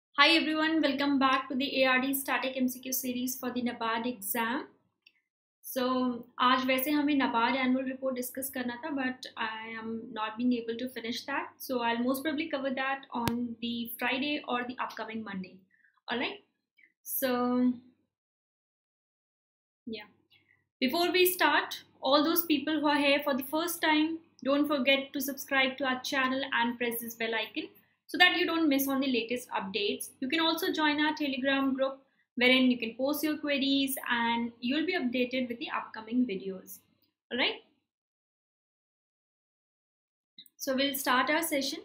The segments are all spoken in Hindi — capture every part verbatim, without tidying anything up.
Hi everyone, welcome back to the A R D Static M C Q series for the NABARD exam. So आज वैसे हमें NABARD annual report discuss करना था, but I am not being able to finish that. So I'll most probably cover that on the Friday or the upcoming Monday. All right. So yeah. Before we start, all those people who are here for the first time, don't forget to subscribe to our channel and press this bell icon so that you don't miss on the latest updates. You can also join our Telegram group wherein you can post your queries and you'll be updated with the upcoming videos. All right. So we'll start our session.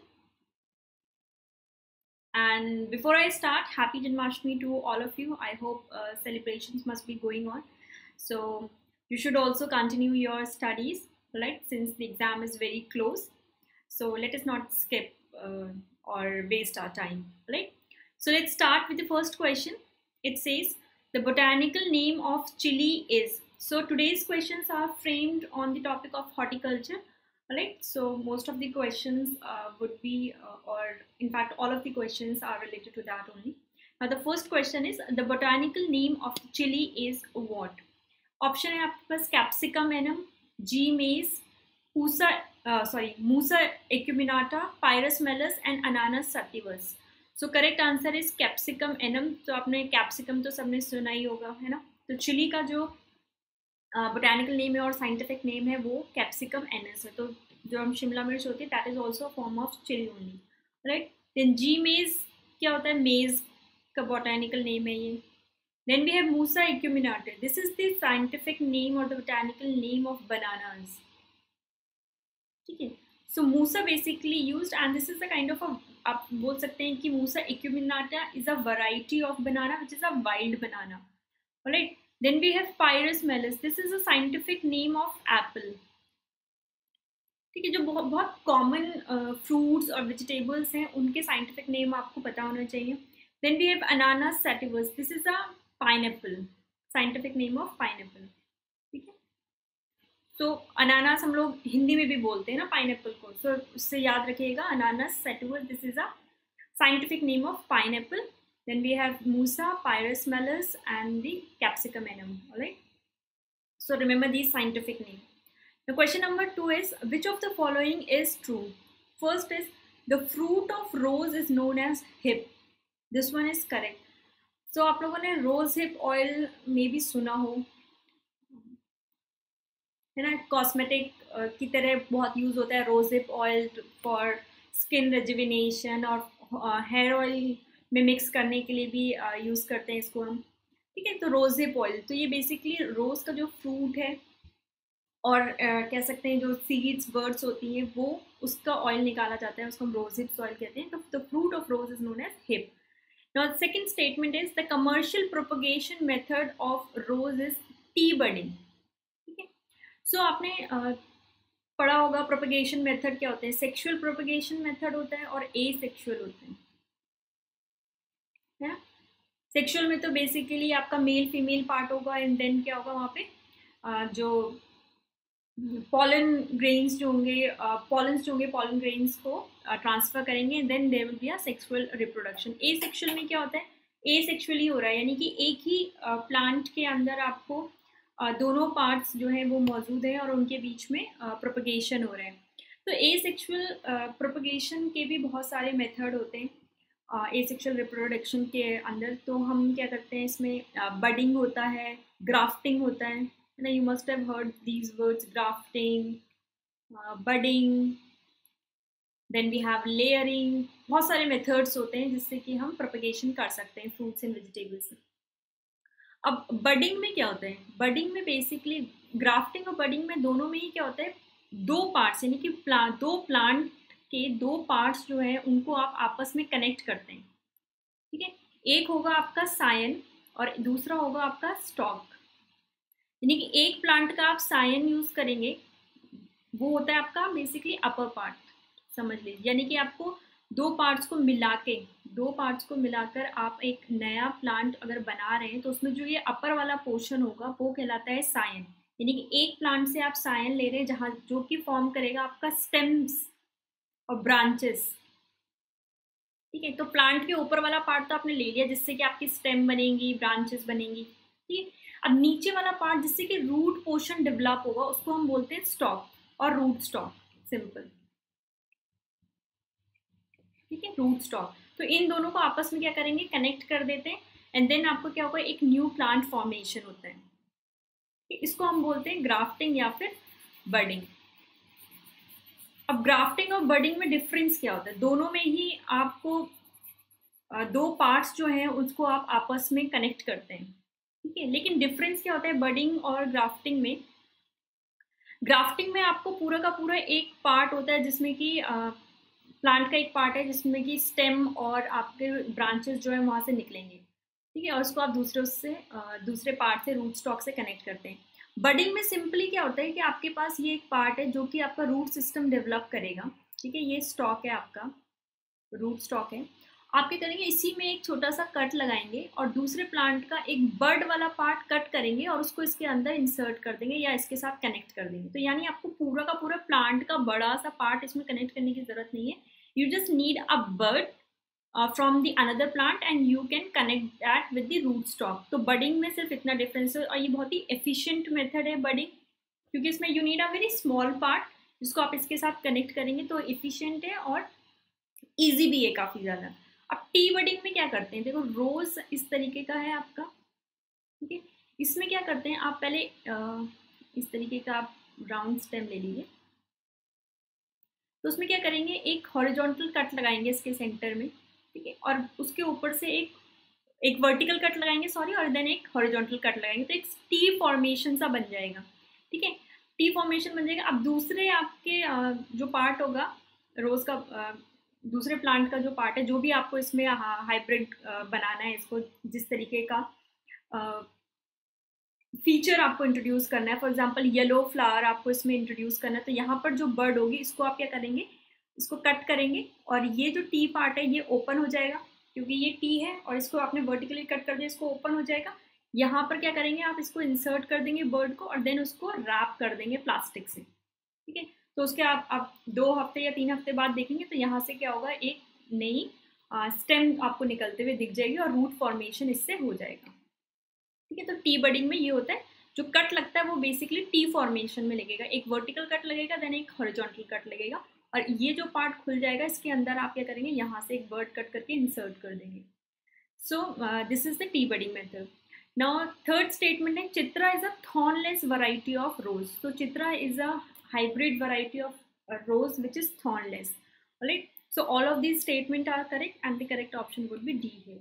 And before I start, happy Janmashtami to all of you. I hope uh, celebrations must be going on. So you should also continue your studies, right? Since the exam is very close. So let us not skip uh, or waste our time, right? So let's start with the first question. It says the botanical name of chili is. So today's questions are framed on the topic of horticulture. Right, so most of the questions uh, would be, uh, or in fact, all of the questions are related to that only. Now, the first question is the botanical name of chili is what? Option है आपके पास capsicum annum, G. maize, Pusa, uh, sorry, Musa acuminata, Pyrus mellus, and Ananas sativus. So correct answer is capsicum annum. तो आपने capsicum तो सबने सुना ही होगा, है ना? तो चिली का जो बोटैनिकल uh, नेम है और साइंटिफिक नेम है वो कैप्सिकम एनस है. तो जो हम शिमला मिर्च होती है that is also form of chilli only, right. Then Zea mays क्या होता है? मेज का बोटैनिकल नेम है ये. Then we have Musa acuminata. This is the scientific name और the botanical name of bananas. ठीक है. So Musa basically used and this is the kind of a, आप बोल सकते हैं कि Musa acuminata is a variety of banana which is a wild banana, right. Then we have Pyrus mellus. This is a scientific name of apple. ठीक है. जो बहुत बहुत कॉमन फ्रूट्स और वेजिटेबल्स हैं उनके साइंटिफिक नेम आपको पता होना चाहिए. Then we have Ananas sativus. This is a pineapple. Scientific name of pineapple. ठीक है. तो अनानास हम लोग हिंदी में भी बोलते हैं ना पाइनएप्पल को. सो so, उससे याद रखिएगा Ananas sativus. This is a scientific name of pineapple. Then we have Musa, Pyrus mellus, and the capsicum annum. All right. So remember these scientific names. The question number two is which of the following is true? First is the fruit of rose is known as hip. This one is correct. So आप लोगों ने rose hip oil में भी सुना हो, है ना. कॉस्मेटिक uh, की तरह बहुत यूज होता है rose hip oil for skin rejuvenation और हेयर uh, ऑयल में मिक्स करने के लिए भी यूज़ uh, करते हैं इसको हम. ठीक है. तो रोज हिप ऑयल, तो ये बेसिकली रोज का जो फ्रूट है और uh, कह सकते हैं जो सीड्स बर्ड्स होती हैं वो उसका ऑयल निकाला जाता है, उसको हम रोज हिप ऑयल कहते हैं. तो the fruit of rose is known as hip. Now second statement is the commercial propagation method of rose is T budding. ठीक है. सो आपने uh, पढ़ा होगा प्रोपगेशन मेथड क्या होते हैं. सेक्सुअल प्रोपगेशन मेथड होता है और ए सेक्सुअल होते हैं. है. सेक्सुअल में तो बेसिकली आपका मेल फीमेल पार्ट होगा एंड देन क्या होगा वहाँ पे uh, जो पॉलन ग्रेन्स जो होंगे, पॉलन्स जो होंगे पॉलन ग्रेन्स को ट्रांसफर uh, करेंगे and then there will be a sexual reproduction. Asexual में क्या होता है? ए सेक्सुअली हो रहा है, यानी कि एक ही प्लांट uh, के अंदर आपको uh, दोनों पार्ट्स जो है वो मौजूद हैं और उनके बीच में प्रोपगेशन uh, हो रहा है. तो ए सेक्सुअल प्रोपगेशन के भी बहुत सारे मेथड होते हैं एसेक्सुअल रिप्रोडक्शन के अंदर. तो हम क्या करते हैं इसमें, बडिंग uh, होता है, ग्राफ्टिंग होता है ना. You must have heard these words, grafting, budding. Then we have layering. बहुत सारे मेथड्स होते हैं जिससे कि हम प्रोपगेशन कर सकते हैं फ्रूट्स एंड वेजिटेबल्स. अब बडिंग में क्या होता है? बडिंग में बेसिकली ग्राफ्टिंग और बडिंग में दोनों में ही क्या होता है, दो पार्ट्स यानी कि प्लांट दो प्लांट के दो पार्ट्स जो है उनको आप आपस में कनेक्ट करते हैं. ठीक है. एक होगा आपका सायन और दूसरा होगा आपका स्टॉक. यानी कि एक प्लांट का आप सायन यूज करेंगे, वो होता है आपका बेसिकली अपर पार्ट, समझ लीजिए. यानी कि आपको दो पार्ट्स को मिला के दो पार्ट्स को मिलाकर आप एक नया प्लांट अगर बना रहे हैं तो उसमें जो ये अपर वाला पोर्शन होगा वो कहलाता है सायन. यानी कि एक प्लांट से आप सायन ले रहे हैं जहाँ जो कि फॉर्म करेगा आपका स्टेम्स और ब्रांचेस. ठीक है। तो प्लांट के ऊपर वाला पार्ट तो आपने ले लिया जिससे कि आपकी स्टेम बनेंगी, ब्रांचेस बनेंगी, ठीक है। अब नीचे वाला पार्ट जिससे कि रूट पोर्शन डेवलप होगा उसको हम बोलते हैं स्टॉक और रूट स्टॉक, सिंपल, ठीक है, रूट स्टॉक। तो इन दोनों को आपस में क्या करेंगे, कनेक्ट कर देते हैं, एंड देन आपको क्या होगा, एक न्यू प्लांट फॉर्मेशन होता है। इसको हम बोलते हैं ग्राफ्टिंग या फिर बडिंग। अब ग्राफ्टिंग और बडिंग में डिफरेंस क्या होता है, दोनों में ही आपको दो पार्ट्स जो हैं उसको आप आपस में कनेक्ट करते हैं, ठीक है। लेकिन डिफरेंस क्या होता है बडिंग और ग्राफ्टिंग में, ग्राफ्टिंग में आपको पूरा का पूरा एक पार्ट होता है जिसमें कि प्लांट का एक पार्ट है जिसमें कि स्टेम और आपके ब्रांचेस जो है वहां से निकलेंगे, ठीक है, और उसको आप दूसरे उससे दूसरे पार्ट से रूट स्टॉक से कनेक्ट करते हैं। बडिंग में सिंपली क्या होता है कि आपके पास ये एक पार्ट है जो कि आपका रूट सिस्टम डेवलप करेगा, ठीक है, ये स्टॉक है आपका, रूट स्टॉक है। आप क्या करेंगे, इसी में एक छोटा सा कट लगाएंगे और दूसरे प्लांट का एक बर्ड वाला पार्ट कट करेंगे और उसको इसके अंदर इंसर्ट कर देंगे या इसके साथ कनेक्ट कर देंगे। तो यानी आपको पूरा का पूरा प्लांट का बड़ा सा पार्ट इसमें कनेक्ट करने की जरूरत नहीं है, you just need a bud from the another plant and you can connect that with the rootstock. तो बडिंग में सिर्फ इतना डिफरेंस है और ये बहुत ही एफिशिएंट मेथड है बडिंग, क्योंकि इसमें you need a very small part जिसको आप इसके साथ कनेक्ट करेंगे, तो एफिशिएंट है और ईजी भी है काफ़ी ज़्यादा। अब टी बडिंग में क्या करते हैं, देखो रोज इस तरीके का है आपका, ठीक है, इसमें क्या करते हैं आप पहले आ, इस तरीके का आप राउंड स्टेम ले लीजिए, तो उसमें क्या करेंगे, एक हॉरिजॉन्टल कट लगाएंगे इसके सेंटर में, ठीक है, और उसके ऊपर से एक एक वर्टिकल कट लगाएंगे सॉरी, और देन एक हॉरिजॉन्टल कट लगाएंगे, तो एक टी फॉर्मेशन सा बन जाएगा, ठीक है, टी फॉर्मेशन बन जाएगा। अब दूसरे आपके जो पार्ट होगा रोज का, दूसरे प्लांट का जो पार्ट है, जो भी आपको इसमें हाइब्रिड बनाना है, इसको जिस तरीके का फीचर आपको इंट्रोड्यूस करना है, फॉर एग्जांपल येलो फ्लावर आपको इसमें इंट्रोड्यूस करना है, तो यहाँ पर जो बर्ड होगी इसको आप क्या करेंगे, इसको कट करेंगे और ये जो टी पार्ट है ये ओपन हो जाएगा, क्योंकि ये टी है और इसको आपने वर्टिकली कट कर दिया, इसको ओपन हो जाएगा। यहाँ पर क्या करेंगे, आप इसको इंसर्ट कर देंगे बर्ड को और देन उसको रैप कर देंगे प्लास्टिक से, ठीक है। तो उसके आप आप दो हफ्ते या तीन हफ्ते बाद देखेंगे तो यहाँ से क्या होगा, एक नई स्टेम आपको निकलते हुए दिख जाएगी और रूट फॉर्मेशन इससे हो जाएगा, ठीक है। तो टी बडिंग में ये होता है, जो कट लगता है वो बेसिकली टी फॉर्मेशन में लगेगा, एक वर्टिकल कट लगेगा देन एक हॉरिजॉन्टल कट लगेगा और ये जो पार्ट खुल जाएगा इसके अंदर आप क्या करेंगे, यहाँ से एक बर्ड कट करके इंसर्ट कर देंगे। So this is the T budding method. Now third statement है, Chitra is a thornless variety of rose. तो Chitra is a hybrid variety of uh, rose which is thornless. All right, so all of these statements are correct and the correct option would be D here.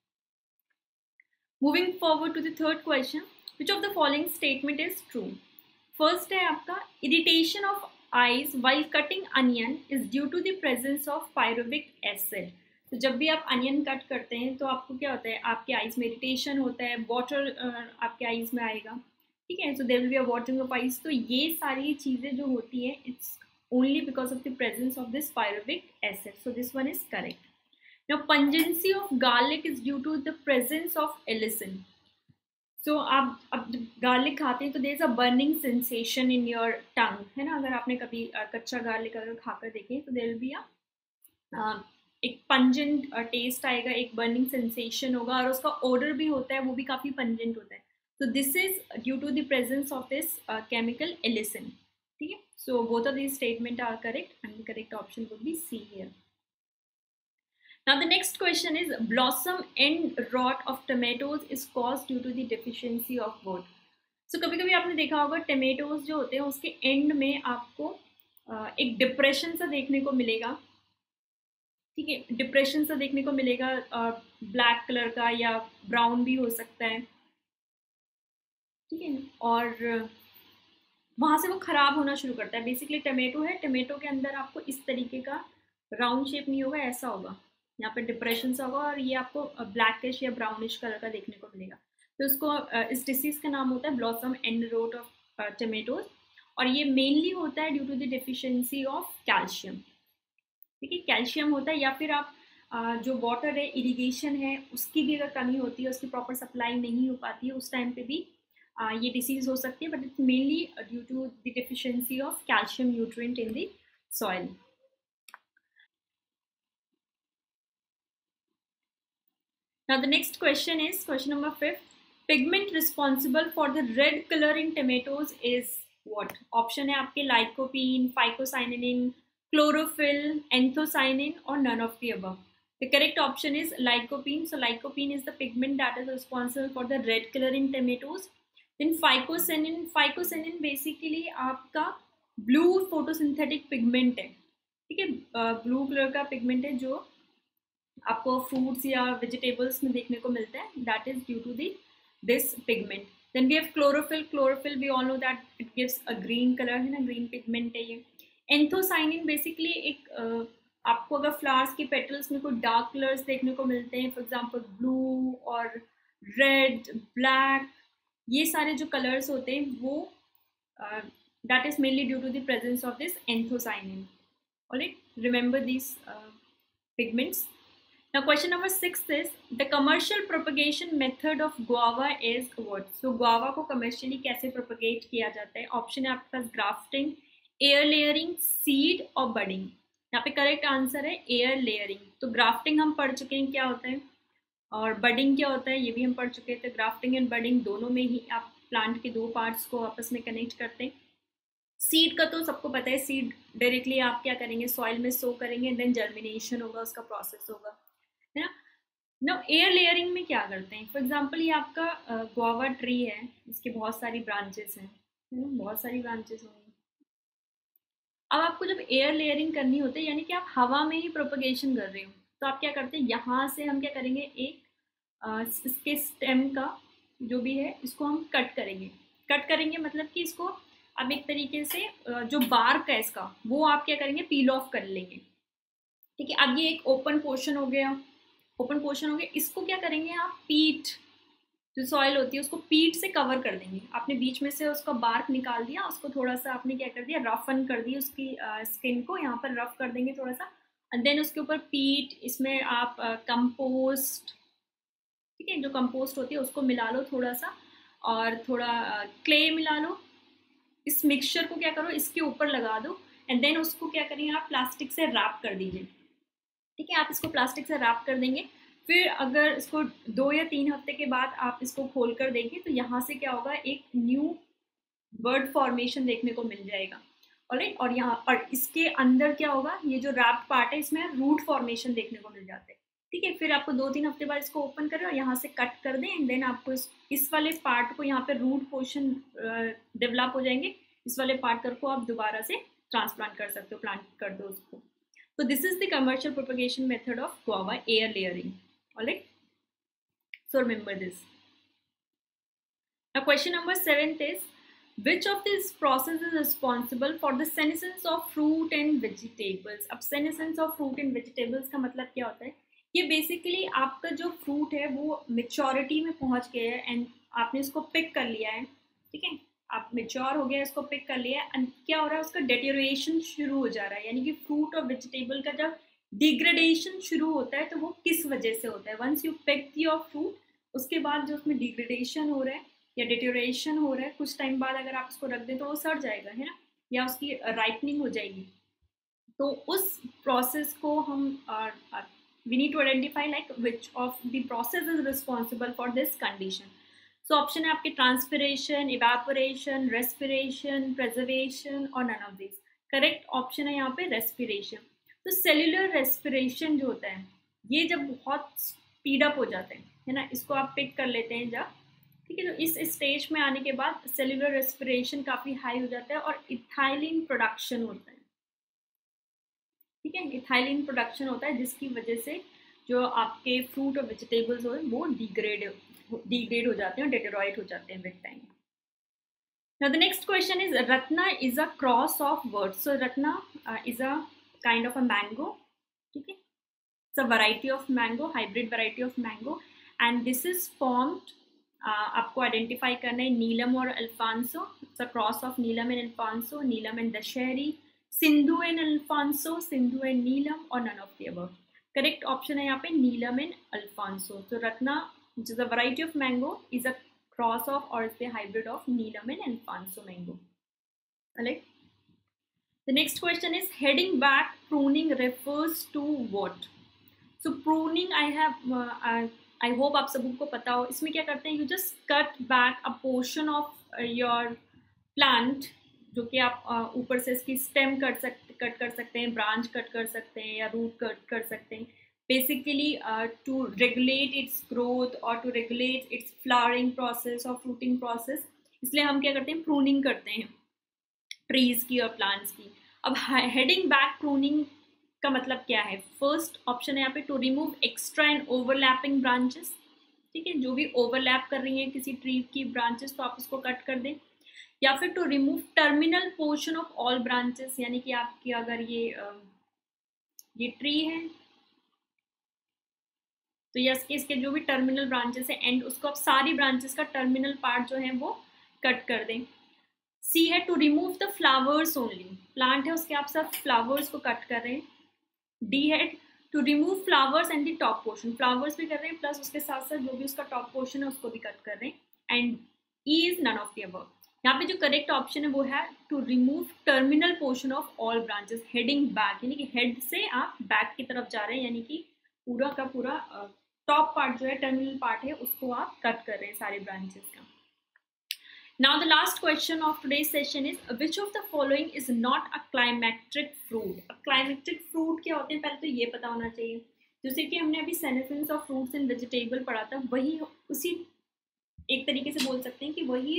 Moving forward to the third question, which of the following statement is true? First है आपका, irritation of eyes while cutting onion is due to the presence of pyruvic acid. तो जब भी आप अनियन कट करते हैं तो आपको क्या होता है, आपके आईज में इरिटेशन होता है, वाटर आपके आईज में आएगा, ठीक है, so there will be a watering of eyes. तो ये सारी चीज़ें जो होती हैं it's only because of the presence of this pyruvic acid, so this one is correct. Now pungency of garlic is due to the presence of allicin. So आप अब जब गार्लिक खाते हैं तो there is a burning sensation in your tongue, है ना, अगर आपने कभी कच्चा गार्लिक अगर खाकर देखें तो देयर विल बी अ एक पंजेंट टेस्ट आएगा, एक बर्निंग सेंसेशन होगा और उसका ऑर्डर भी होता है, वो भी काफ़ी पंजेंट होता है। So this is due to the presence of this uh, chemical allicin. ठीक है, so both of these statements are correct and the correct option would be C here. Now the next question is, blossom end rot of tomatoes is caused due to the deficiency of what? So कभी कभी आपने देखा होगा टमेटोज जो होते हैं उसके एंड में आपको uh, एक डिप्रेशन सा देखने को मिलेगा, ठीक है, डिप्रेशन सा देखने को मिलेगा, ब्लैक uh, कलर का या ब्राउन भी हो सकता है, ठीक है, और वहाँ से वो ख़राब होना शुरू करता है। बेसिकली टमेटो है, टमेटो के अंदर आपको इस तरीके का राउंड शेप नहीं होगा, ऐसा होगा, यहाँ पे डिप्रेशन सा होगा और ये आपको ब्लैकिश या ब्राउनिश कलर का देखने को मिलेगा। तो उसको इस डिसीज़ का नाम होता है blossom end rot of tomatoes और ये मेनली होता है due to the deficiency of calcium, ठीक है, कैल्शियम होता है या फिर आप जो वाटर है, इरिगेशन है, उसकी भी अगर कमी होती है, उसकी प्रॉपर सप्लाई नहीं हो पाती है, उस टाइम पे भी Uh, ये डिसीज हो सकती है, but it's mainly due to the deficiency of calcium nutrient in the soil. Now the next question is question number fifth. Pigment responsible for the red color in tomatoes is what? Option है आपके lycopene, phycocyanin, chlorophyll, anthocyanin or none of the above. The correct option is lycopene. So lycopene is the pigment that is responsible for the red color in tomatoes. Then phycocyanin, phycocyanin basically आपका blue photosynthetic pigment है, ठीक है, ब्लू कलर का पिगमेंट है जो आपको फ्रूट्स या वेजिटेबल्स में देखने को मिलता है, that is due to the this pigment. Then we have chlorophyll. Chlorophyll we all know that it gives a green colour, है ना, ग्रीन पिगमेंट है ये. एंथोसाइनिन बेसिकली एक uh, आपको अगर फ्लावर्स के पेटल्स में कोई डार्क कलर्स देखने को मिलते हैं, फॉर एग्जांपल ब्लू और रेड, ब्लैक, ये सारे जो कलर्स होते हैं वो that is mainly due to the presence of this anthocyanin. Alright, remember this pigments. Now question number six is the commercial propagation method of guava is what? So guava को commercially कैसे propagate किया जाता है? Option है आपके पास grafting, air layering, seed और budding. यहाँ पे correct answer है air layering. तो grafting हम पढ़ चुके हैं क्या होता है, और budding क्या होता है ये भी हम पढ़ चुके थे. grafting and budding दोनों में ही आप plant के दो parts को आपस में connect करते हैं. सीड का तो सबको पता है, सीड डायरेक्टली आप क्या करेंगे, सॉइल में सो करेंगे, देन जर्मिनेशन होगा, उसका प्रोसेस होगा, है ना. नो एयर लेयरिंग में क्या करते हैं, फॉर एग्जांपल ये आपका गुआवा ट्री है, इसके बहुत सारी ब्रांचेस हैं, बहुत सारी ब्रांचेस होंगी. अब आपको जब एयर लेयरिंग करनी होती है, यानी कि आप हवा में ही प्रोपगेशन कर रहे हो, तो आप क्या करते हैं, यहाँ से हम क्या करेंगे, एक आ, इसके स्टेम का जो भी है इसको हम कट करेंगे. कट करेंगे मतलब कि इसको अब एक तरीके से जो बार्क है इसका वो आप क्या करेंगे, पील ऑफ कर लेंगे, ठीक है. अब ये एक ओपन पोर्शन हो गया, ओपन पोर्शन हो गया, इसको क्या करेंगे आप, पीट जो सॉइल होती है उसको पीट से कवर कर देंगे. आपने बीच में से उसका बार्क निकाल दिया, उसको थोड़ा सा आपने क्या कर दिया, रफन कर दी, उसकी स्किन को यहाँ पर रफ कर देंगे थोड़ा सा, एंड देन उसके ऊपर पीट, इसमें आप कंपोस्ट, ठीक है, जो कंपोस्ट होती है उसको मिला लो थोड़ा सा, और थोड़ा क्ले मिला लो. इस मिक्सचर को क्या करो, इसके ऊपर लगा दो, एंड देन उसको क्या करेंगे आप, प्लास्टिक से रैप कर दीजिए, ठीक है. आप इसको प्लास्टिक से रैप कर देंगे. फिर अगर इसको दो या तीन हफ्ते के बाद आप इसको खोल कर देंगे तो यहाँ से क्या होगा, एक न्यू बर्ड फॉर्मेशन देखने को मिल जाएगा. ऑलराइट, और यहाँ और इसके अंदर क्या होगा, ये जो रैप पार्ट है इसमें रूट फॉर्मेशन देखने को मिल जाते हैं, ठीक है. फिर आपको दो तीन हफ्ते बाद इसको ओपन करें और यहाँ से कट कर दें, एंड देन आपको इस, इस वाले पार्ट को यहाँ पे रूट पोर्शन डेवलप हो जाएंगे, इस वाले पार्ट को आप दोबारा से ट्रांसप्लांट कर सकते हो, प्लांट कर दो उसको. So this is the commercial propagation method of guava, air layering. All right. So remember this. Now question number seventh is, which of these processes is responsible for the senescence of fruit and vegetables? अब senescence of fruit and vegetables का मतलब क्या होता है, ये basically आपका जो fruit है वो maturity में पहुंच गया है, and आपने इसको pick कर लिया है, ठीक है, आप मेच्योर हो गया, इसको पिक कर लिया, एंड क्या हो रहा है, उसका डेटेरिएशन शुरू हो जा रहा है. यानी कि फ्रूट और वेजिटेबल का जब डिग्रेडेशन शुरू होता है तो वो किस वजह से होता है, once you pick your fruit, उसके बाद जो उसमें डिग्रेडेशन हो रहा है या डेटेरिएशन हो रहा है, कुछ टाइम बाद अगर आप उसको रख दें तो वो सड़ जाएगा, है ना, या उसकी राइपनिंग हो जाएगी. तो उस प्रोसेस को हम we need to identify like which of the process is responsible for this condition. So option है आपके ट्रांसपिरेशन, इवेपोरेशन, रेस्पिरेशन, प्रेजर्वेशन और none of this. Correct option है यहाँ पे रेस्पिरेशन. तो सेल्यूलर रेस्पिरेशन जो होता है ये जब बहुत स्पीड अप हो जाता है, है ना, इसको आप पिक कर लेते हैं जब, ठीक है. तो इस स्टेज में आने के बाद सेल्यूलर रेस्पिरेशन काफ़ी हाई हो जाता है और इथाइलिन प्रोडक्शन होता है, ठीक है. इथाइलिन प्रोडक्शन होता है जिसकी वजह से जो आपके फ्रूट और वेजिटेबल्स हो वो डिग्रेड डिग्रेड हो जाते हैं, डेटेरॉइट हो जाते हैं with time. Now the next question is, Ratna is a cross of what? So Ratna uh, is a kind of a mango, okay? It's a variety of mango, hybrid variety of mango, and this is formed. Uh, आपको identify करना है नीलम और Alphonso. It's a cross of Neelam and Alphonso, Neelam and Dasheri, Sindhu and Alphonso, Sindhu and Neelam, और none of the above. Correct option है यहाँ पे Neelam and Alphonso. So Ratna, which is a variety of mango, is a cross of or is a hybrid of Neelam and Alfonso mango. Alright. The next question is, heading back pruning refers to what? So pruning, I have uh, I, I hope आप सबको को पता हो। इसमें क्या करते हैं, you just cut back a portion of your plant, जो कि आप ऊपर uh, से इसकी स्टेम कट सकते कट कर सकते हैं, ब्रांच कट कर सकते हैं या रूट कट कर सकते हैं, basically to regulate its growth और to regulate its flowering process और फ्रूटिंग प्रोसेस। इसलिए हम क्या करते हैं, प्रूनिंग करते हैं ट्रीज की और प्लांट्स की। अब हेडिंग बैक प्रूनिंग का मतलब क्या है? फर्स्ट ऑप्शन है यहाँ पे to remove extra and overlapping branches, ठीक है, जो भी ओवरलैप कर रही है किसी ट्री की ब्रांचेस तो आप उसको कट कर दें। या फिर to remove terminal portion of all branches, यानी कि आपकी अगर ये ये ट्री है तो यस के इसके जो भी टर्मिनल ब्रांचेस है एंड उसको आप सारी ब्रांचेस का टर्मिनल पार्ट जो है वो कट कर दें। सी है to remove the flowers only, plant है उसके आप सब फ्लावर्स को कट कर रहे हैं। डी है to remove flowers and the top portion, flowers भी कर रहे हैं प्लस उसके साथ साथ जो भी उसका टॉप पोर्शन है उसको भी कट कर रहे हैं। And E is none of the above. यहाँ पे जो करेक्ट ऑप्शन है वो है to remove terminal portion of all branches, heading back, यानी कि हेड से आप बैक की तरफ जा रहे हैं, यानी कि पूरा का पूरा टॉप पार्ट जो है टर्मिनल पार्ट है उसको आप कट कर रहे हैं सारे ब्रांचेस का। Now the last question of today's session is which of the following is not a climacteric fruit? A climacteric fruit क्या होते हैं पहले तो ये पता होना चाहिए। जैसे कि हमने अभी senescence of fruits and vegetable पढ़ा था, वही उसी एक तरीके से बोल सकते हैं कि वही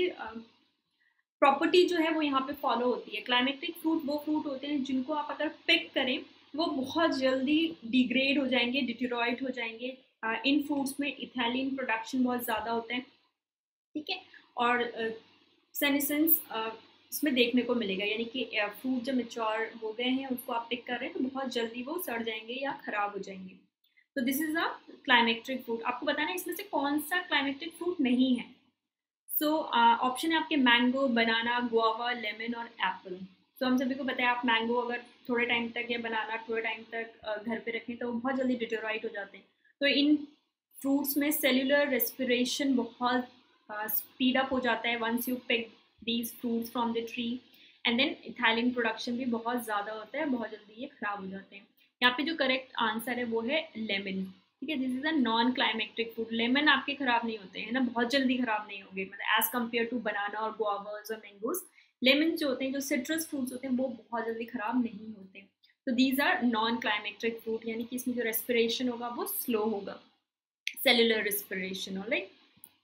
प्रॉपर्टी uh, जो है वो यहाँ पे फॉलो होती है। क्लाइमेक्टिक फ्रूट वो फ्रूट होते हैं जिनको आप अगर पिक करें वो बहुत जल्दी डिग्रेड हो जाएंगे, डिटेरोइड हो जाएंगे। uh, इन फ्रूट्स में इथैलिन प्रोडक्शन बहुत ज़्यादा होता है, ठीक है, और सेनेसेंस uh, इसमें uh, देखने को मिलेगा, यानी कि फ्रूट uh, जब मेच्योर हो गए हैं उसको आप पिक कर रहे हैं तो बहुत जल्दी वो सड़ जाएंगे या खराब हो जाएंगे। तो this is a climacteric fruit. आपको बताना है इसमें से कौन सा क्लाइमेक्टिक फ्रूट नहीं है। सो ऑप्शन है आपके मैंगो, बनाना, गुआवा, लेमन और एप्पल। तो हम सभी को पता है आप मैंगो अगर थोड़े टाइम तक या बनाना थोड़े टाइम तक uh, घर पे रखें तो वो बहुत जल्दी डिटेरोइड हो जाते हैं। तो इन फ्रूट्स में सेल्यूलर रेस्पिरेशन बहुत स्पीड अप हो जाता है once you pick these fruits from the tree, and then ethylene production भी बहुत ज़्यादा होता है, बहुत जल्दी ये खराब हो जाते हैं। यहाँ पे जो करेक्ट आंसर है वो है लेमन, ठीक है, this is a non climacteric fruit. Lemon आपके खराब नहीं होते हैं ना, बहुत जल्दी खराब नहीं होंगे, मतलब एज कम्पेयर टू बनाना और गुआवास और मैंगोज, लेमन जो होते हैं जो सिट्रस फ्रूट्स होते हैं वो बहुत जल्दी खराब नहीं होते। तो these are non climacteric fruit, यानी कि इसमें जो रेस्पिरेशन होगा वो स्लो होगा, cellular respiration. All right,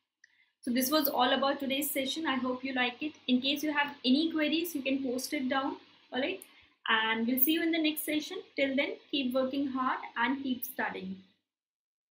so this was all about today's session. I hope you like it. In case you have any queries you can post it down. All right, and we'll see you in the next session. Till then, keep working hard and keep studying.